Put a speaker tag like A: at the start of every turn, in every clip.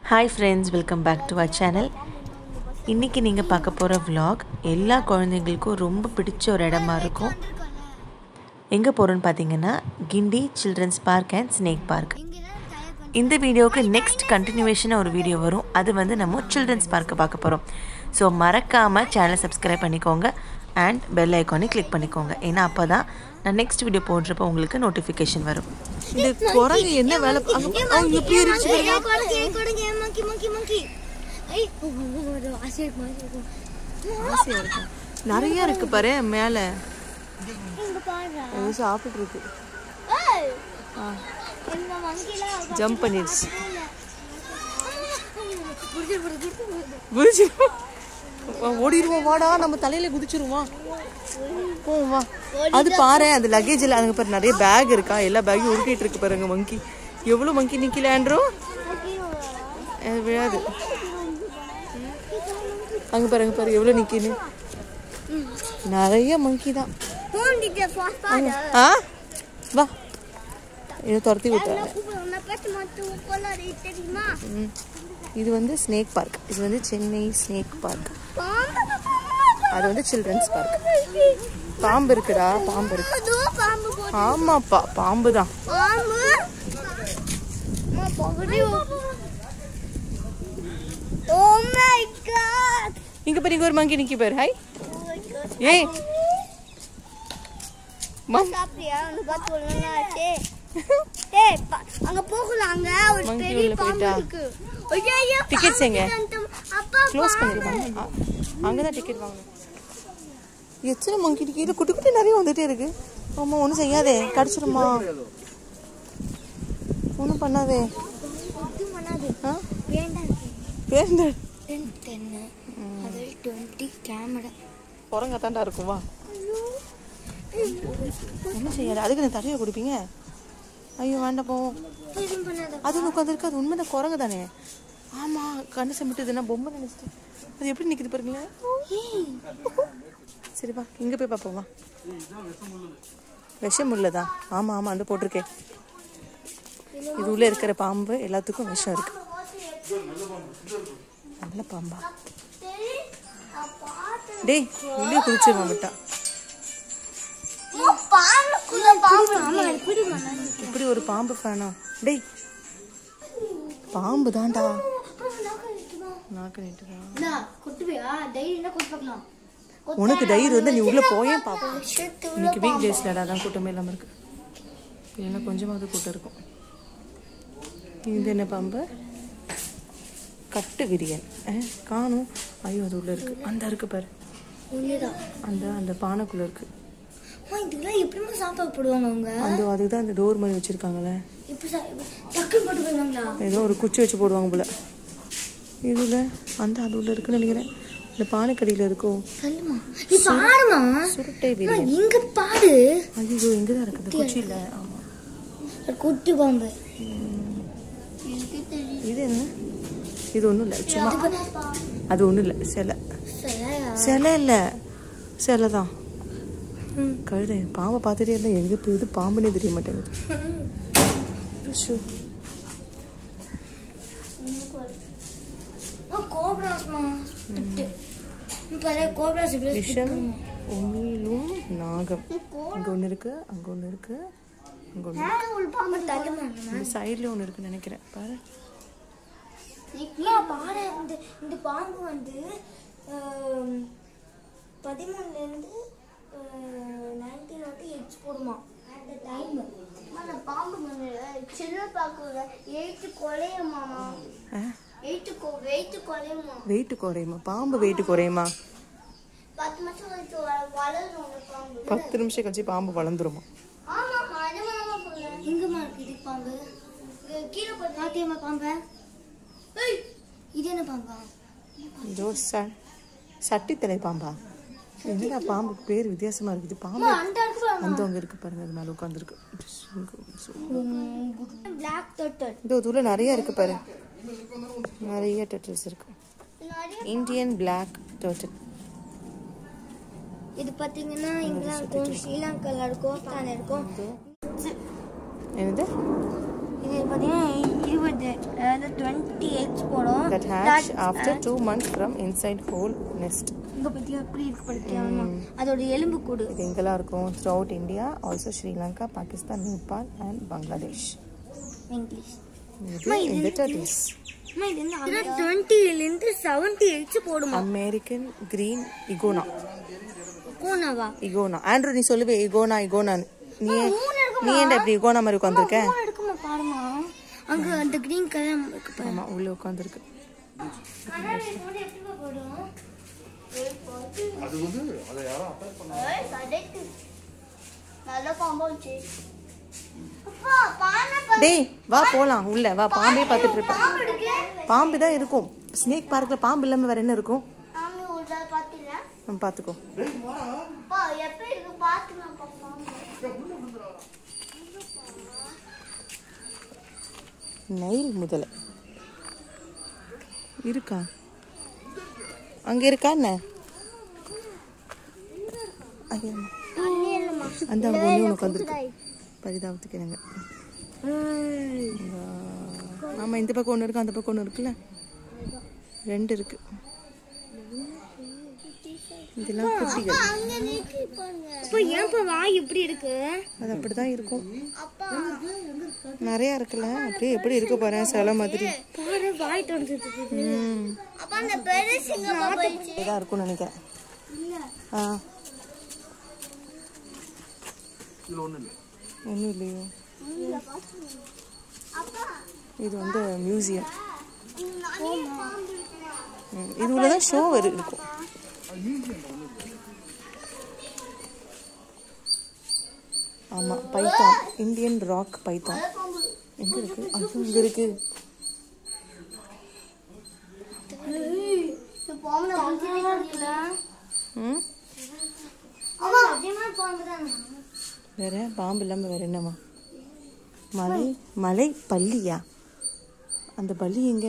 A: Hi friends, welcome back to our channel. இன்னைக்கு நீங்க பார்க்க போற vlog எல்லா குழந்தைகளுக்கும் ரொம்ப பிடிச்ச ஒரு இடமா இருக்கும். எங்க போறோம்னு பாத்தீங்கன்னா Guindy children's park and snake park. இந்த வீடியோக்கு நெக்ஸ்ட் கண்டினியூவேஷனா ஒரு வீடியோ வரும். அது வந்து நம்ம சில்ட்ரன்ஸ் பார்க்க பார்க்க போறோம். சோ மறக்காம சேனலை சப்ஸ்கிரைப் பண்ணிக்கோங்க and bell icon click பண்ணிக்கோங்க. ஏனா அப்பதான் நான் நெக்ஸ்ட் வீடியோ போடுறப்ப உங்களுக்கு நோட்டிஃபிகேஷன் வரும்.
B: இந்த குரங்கு என்ன வேலை அவங்க எப்படி இருந்துச்சு நிறைய இருக்கு பாரு மேல சாப்பிட்டு இருக்கு ஜம்ப் பண்ணிடுச்சு ஓடிடுவோம் வாடா நம்ம தலையில குதிச்சிருவோம் போவா அது பாரு அந்த லக்கேஜ்ல அங்க பாரு நிறைய பேக் இருக்கா எல்லா பேக்கையும் உருட்டிட்டு இருக்கு பாருங்க மங்கி எவ்வளவு மங்கி நிக்கல ஆண்ட்ரோ விழாது அங்க பாருங்க பாரு எவ்வளவு நிக்கின்னு நிறைய மங்கி தான் வா இதை துரத்தி விட்டாங்க இது வந்து ஸ்னேக் பார்க் இது வந்து சென்னை ஸ்னேக் பார்க் அது வந்து சில்ட்ரன்ஸ் பார்க் பாம்பு இருக்குடா பாம்பு இருக்கு ஆமாப்பா பாம்பு தான் இங்க பாரு இங்க ஒரு மங்கி நிக்கி பாரு ஹாய் ஏய்
C: அங்க போகலாங்க ஒரு பெரிய பாம்பு இருக்கு
B: டிக்கெட்ஸ் எங்க க்ளோஸ் பண்ணிடுவாங்க அங்கதான் டிக்கெட் வாங்கணும் எத்தனை மங்கி கீழே குட்டி குட்டி நிறைய வந்துட்டே இருக்கு ஆமா ஒன்றும் செய்யாதே கடிச்சிருமா ஒன்றும் பண்ணாதே குரங்காத்தாண்டா இருக்கும் வா என்ன செய்யாது அதுக்கு நான் தரையை கொடுப்பீங்க ஐயோ வேண்டாம் போவோம் அது உட்காந்துருக்கு அது உண்மைதான் குரங்கு தானே ஆமா கண்ணு சம்பிட்டுதுன்னா பொம்மை நினைச்சிட்டு அது எப்படி நிக்குது பாருங்களேன் சரிப்பா இங்க போய் பார்ப்போம் வா விஷம் உள்ளதா ஆமா ஆமா அந்த போட்டிருக்கேன் இது உள்ள இருக்கிற பாம்பு எல்லாத்துக்கும் விஷம் இருக்கு நல்ல பாம்பா டேய் உள்ளே குதிச்சிருவான் விட்டா இப்படி ஒரு பாம்பு ஃபேனா டேய் பாம்பு தான்டா உனக்கு டைரி வந்து நீ உள்ள போயே பாப்பா இன்னைக்கு வீக் டேஸ்லடா தான் கூட்டமே இல்லாம இருக்கு இல்லைன்னா கொஞ்சமாவது கூட்டம் இருக்கும் இது என்ன பாம்பு கட்டு விரியன் காணும் ஐயோ அது உள்ள இருக்கு அந்த இருக்கு பாரு அந்த அந்த பானைக்குள்ள இருக்கு
C: இதெல்லாம் எப்படிமா சாப்பிடப்படுவாங்க அவங்க
B: அந்த அதுதான் அந்த டோர் மாதிரி வச்சிருக்காங்களே
C: டக்குன்னு போட்டு போயிடுவாங்களா
B: ஏதோ ஒரு குச்சி வச்சு போடுவாங்க போல இதுல அந்த அது உள்ள இருக்குன்னு நினைக்கிறேன் இந்த பானைக்கடியில இருக்கும்
C: சொல்லுமா நீ பாருமா
B: சுருட்டை விரியன்
C: இங்க பாரு
B: ஐயோ எங்கதான் இருக்குது குச்சி இல்ல ஆமா
C: குட்டி பாம்பு
B: இது என்ன இது ஒண்ணும் இல்ல சும்மா அது ஒண்ணும் இல்ல சிலை சிலை இல்ல சிலை தான் கழுதை பாம்பை பார்த்துட்டே இருந்தா எங்க போகுது பாம்புனே தெரிய மாட்டேங்குது விஷம் உமிழும் நாகம் இங்க ஒண்ணு இருக்கு அங்க ஒண்ணு இருக்கு அங்க ஒண்ணு சைடுல ஒண்ணு இருக்குன்னு நினைக்கிறேன் பாரு
C: பாரு இந்த பாம்பு வந்து 13ல இருந்து 19 வந்து எக்ஸ் போடுமா அந்த டைம் அந்த பாம்பு வந்து சின்ன பாக்குல 8 கொலையமாமா 8 கொலையமா
B: வெயிட் குறையுமா பாம்பு வெயிட் குறையுமா
C: 10 நிமிஷம் கழிச்சு வளரும் அந்த பாம்பு
B: 10 நிமிஷம் கழிச்சு பாம்பு வளர்ந்துருமா
C: ஆமா அதனால சொல்றேன் எங்கமா இருக்கு இது பாம்பு கீழ போய் பாத்தியமா பாம்பு ஏய் இது என்ன பாம்பா
B: இதோ சட்டி தலை பாம்பா என்னடா பாம்புக்கு பேர் வித்தியாசமா இருக்குது பாம்பு அந்தவங்க இருக்கு பாருங்க அது மேல உட்காந்துருக்கு
C: பிளாக் டர்ட்டில்
B: இதோ இதுல நிறைய இருக்கு பாரு நிறைய டர்ட்டில்ஸ் இருக்கு இந்தியன் பிளாக் டர்ட்டில்
C: இது பாத்தீங்கன்னா இங்கலாம் இருக்கும் ஸ்ரீலங்கால இருக்கும் கோஸ்டால இருக்கும்
B: என்னது
C: இது பாத்தீங்கன்னா இது வருது 20 eggs போடும்
B: that hatch after 2 months from inside whole nest.
C: இங்க பத்தியா எப்படி இருக்கு பாத்தியா அதோட எலும்பு கூடு
B: இது எங்கலாம் இருக்கும் throughout India, also Sri Lanka, Pakistan, Nepal and Bangladesh.
C: English
B: In the 30s.
C: இது 20 ல இருந்து 70 eggs போடுமா
B: American green iguana.
C: கோனாவா
B: iguana. ஆண்ட்ரூ நீ சொல்லுவே iguana நீ ஏன்டா இப்படி iguana மாதிரி உட்கார்ந்திருக்க?
C: எடுக்குமா பாருமா அங்க அந்த green கலர் இருக்கு பாரு.
B: ஆமா உள்ள உட்கார்ந்திருக்கு.
C: கண்ணாடி போட்டு எப்படி போடும்?
D: அது வந்து அத யாரோ அட்டாக் பண்ணாங்க.
C: சடைக்கு நல்ல பாம்புச்சு. அப்பா பாம்பு
B: டேய் வா போலாம் உள்ள வா பாம்பே பார்த்துட்டு இருப்ப. பாம்பு தான் இருக்கும். ஸ்னேக் பார்க்ல பாம்பு இல்லாம வேற என்ன இருக்கும்?
C: ஆமி உள்ள பாத்தியா?
B: நம்ம பாத்துக்கோ.
D: டேய் வாடா.
C: அப்பா எப்ப இருக்கு பாத்துலாம் பாப்பா.
B: நைல் முதலை இருக்கா? அங்க இருக்கா என்ன? அந்த அங்க ஒண்ணு உட்கார்ந்திருக்கு. பரிதாபத்துக்கு என்னங்க? ஆமா இந்த பக்கம் ஒண்ணு இருக்கு அந்த பக்கம் ஒண்ணு இருக்குல்ல? ரெண்டு இருக்கு. இதெல்லாம் குட்டிகள்.
C: அப்ப ஏன்ப்பா வாய் இப்படி இருக்கு?
B: அது அப்படிதான் இருக்கும். நிறைய இருக்குல்ல அப்படியே எப்படி இருக்க போறேன் சில மாதிரி.
C: பாரு வாய் தந்துருக்கு. அப்ப அந்த பெருசுங்க போயிடுச்சு.
B: இதா இருக்கும்னு நினைக்கிறேன்.
C: இல்ல.
D: இது ஒண்ணு இல்ல.
B: ஒண்ணும் இல்லையோ?
C: அப்பா
B: இது வந்து மியூசியம்.
C: நிறைய பாம்பு இருக்கு.
B: இது உள்ளதான் ஷோ இருக்கும். ஆமா பைத்தான் இந்தியன் ராக் பைத்தான் எங்க இருக்கு? அது இங்க இருக்கு.
C: இந்த பாம்பு புடிச்சிருக்கீங்கள? அம்மா அதிகமா பாம்பு தான்.
B: வேற பாம்பு இல்லாம வேற என்னமா? மலை பல்லியா? அந்த பல்லி எங்க?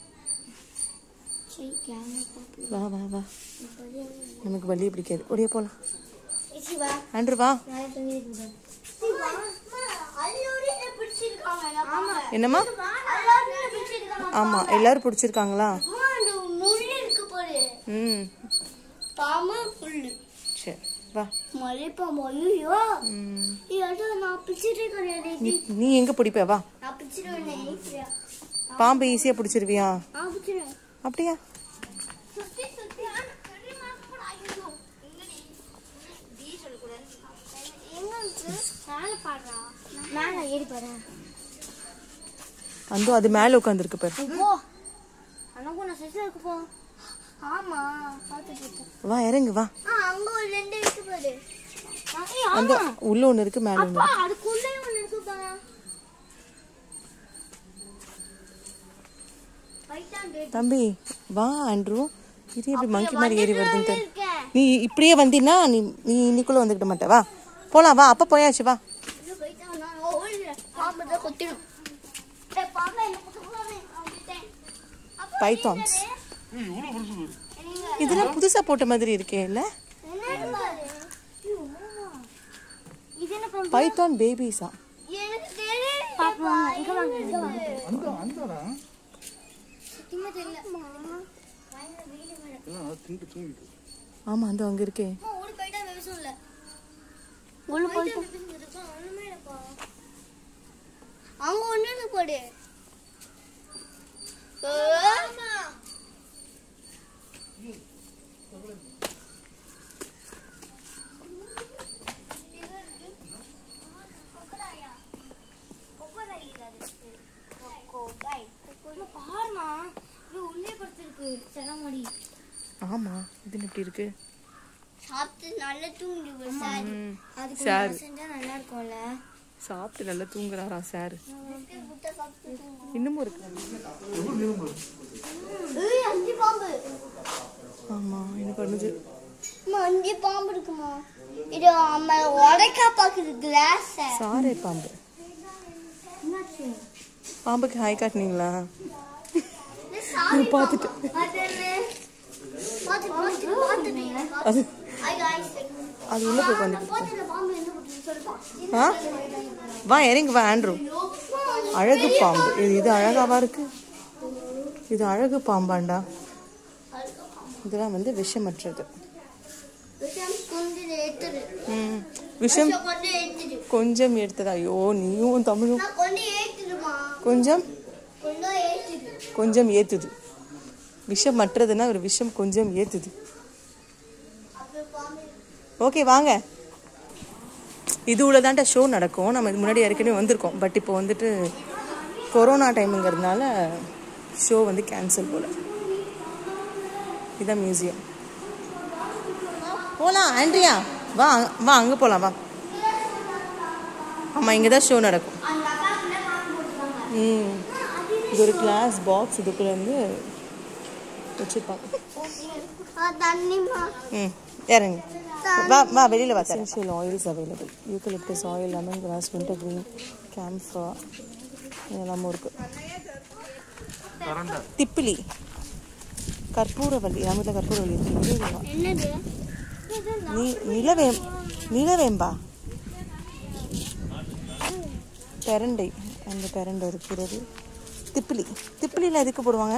C: சரி கேமரா பாப்போம்.
B: வா வா வா நமக்கு பல்லியே பிடிக்காது. ஓடியே போலாம்.
C: இசி வா.
B: ஆண்ட்ரூ வா.
C: நான் தங்கி இருக்கேன். அல்லோடி பிடிச்சிருக்காங்க. ஆமா.
B: என்னம்மா?
C: அல்லோடி பிடிச்சிருக்காங்க.
B: ஆமா எல்லாரும் பிடிச்சிருக்காங்களா?
C: அந்த முள்ளு இருக்கு பாரு. பாம்பு புல்லு.
B: சரி வா.
C: மலை பாம்பு ஐயோ. இது நான் பிடிச்சிட்டே கிடையாது.
B: நீ எங்க பிடிப்ப? வா.
C: நான் பிடிச்சிருவேன் ஈஸியா.
B: பாம்பு ஈஸியா பிடிச்சிருவியா?
C: பிடிச்சிருவேன்.
B: அப்படியா?
C: சுத்தி சுத்தி தெரியுமா கூட ஐயோ. எங்கடி? டி சொல்ல கூடாது. எங்க இருக்கு? மேல பாடுறா. மேல ஏறி பாரு.
B: அந்தோ அது மேல உட்கார்ந்திருக்கு பாரு.
C: போ. அனகு நான் சைஸ்ல இருக்கு போ. ஆமா பாத்துட்டு.
B: வா இறங்கு வா.
C: அங்க ஒரு ரெண்டு இருக்கு பாரு.
B: அந்த உள்ள ஒண்ணு இருக்கு மேல ஒண்ணு.
C: அப்பா அதுக்குள்ளே ஒன்னு இருக்கு பாரு.
B: தம்பி வா ஆண்ட்ரூ. இது எப்படி மங்கி மாதிரி ஏறி வருதுன்னு தெரியல. நீ இப்படியே வந்தீன்னா நீ இன்னைக்குள்ள வந்துக்கிட்ட மாட்ட. வா போலாம் வா. அப்ப போயாச்சு வா. பைத்தான்ஸ் இதெல்லாம் புதுசா போட்ட மாதிரி இருக்கே இல்ல? பைத்தான் பேபிஸா?
D: அந்தடா.
B: ஆமா அந்த அங்க இருக்கே.
C: அங்க ஒண்ணு போடு. பாருமா இது உள்ளே படுத்திருக்கு செலமடி.
B: ஆமா இது எப்படி இருக்கு?
C: சாப்பிட்டு நல்லா தூங்கிடுது சார். அதுக்கு
B: சார்
C: செஞ்சா நல்லா இருக்கும்ல.
B: சாப்பிட்டு நல்லா தூங்குறாரா சார்? இன்னமும் இருக்கு.
C: அஞ்சு பாம்பு.
B: ஆமா என்ன பண்ணுது?
C: அஞ்சு பாம்பு இருக்குமா? இது அம்மா உடைக்கா பாக்குது கிளாஸ்.
B: சாரே பாம்பு. பாம்புக்கு ஹாய் காட்டுனீங்களா? பார்த்துட்டு அது அது உள்ள போய் உட்காந்து. வா இறங்கி வா ஆண்ட்ரூ. அழகு பாம்பு. இது அழகாவா இருக்கு? இது அழகு பாம்பாண்டா. இதெல்லாம் வந்து விஷமற்றது. விஷம் கொஞ்சம் எடுத்ததா? ஐயோ நீயும் தமிழும் கொஞ்சம் கொஞ்சம் ஏத்துது. விஷம் மற்றதுன்னா ஒரு விஷம் கொஞ்சம் ஏத்துது. ஓகே வாங்க. இது உள்ளதான்டா ஷோ நடக்கும். நம்ம இது முன்னாடி ஏற்கனவே வந்திருக்கோம். பட் இப்போ வந்துட்டு கொரோனா டைமுங்கிறதுனால ஷோ வந்து கேன்சல் போல. இதுதான் மியூசியம். போகலாம் ஆண்ட்ரியா, வா வா அங்கே போகலாம் வா. ஆமாம் இங்கே தான் ஷோ நடக்கும். இது ஒரு கிளாஸ் பாக்ஸ். இதுக்குள்ள வந்து வச்சுருப்பாங்க. இறங்க வா வா வெளியில் வா. Essential oils available. Eucalyptus oil, lemon grass, winter green, camphor எல்லாமும் இருக்குது. திப்பிலி, கற்பூரவல்லி. நம்ம கற்பூரவல்லி இருக்கு. நிலவேம்பா, பெரண்டை. அந்த பெரண்டை இருக்கிறது. திப்பிலி. திப்பிலியில் எதுக்கு போடுவாங்க?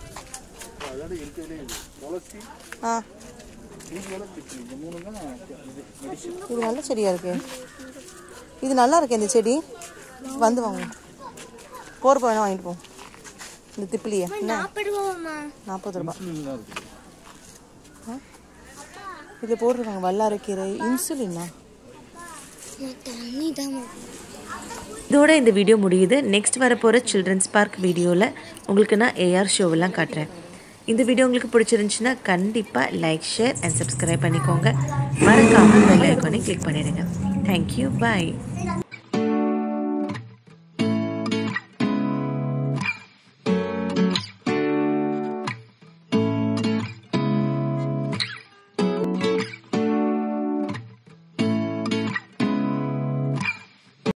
B: ஆ இது நல்ல செடியா இருக்கு. இது நல்லா இருக்கு இந்த செடி. வந்து வாங்க. போகிறப்ப வேணா வாங்கிட்டு போவோம். இந்த திப்பிலியை 40 ரூபா. இதில் போட்டிருக்காங்க வல்லாரைக்கீரை, இன்சுலினா.
A: இதோட இந்த வீடியோ முடியுது. நெக்ஸ்ட் வரப்போகிற சில்ட்ரன்ஸ் பார்க் வீடியோவில் உங்களுக்கு நான் ஏஆர் ஷோவெல்லாம் காட்டுறேன். இந்த வீடியோ உங்களுக்கு பிடிச்சிருந்துச்சுன்னா கண்டிப்பாக லைக், ஷேர் அண்ட் சப்ஸ்கிரைப் பண்ணிக்கோங்க. மறக்காமல் பெல் ஐக்கானை கிளிக் பண்ணிடுங்க. தேங்க்யூ, பாய்.